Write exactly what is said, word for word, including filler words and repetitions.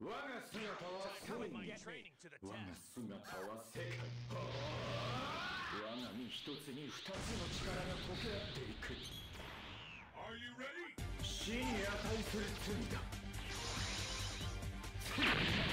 我が姿は世界。我が姿は世界。我が身一つに二つの力が溶け合っていく。死に値する罪だ。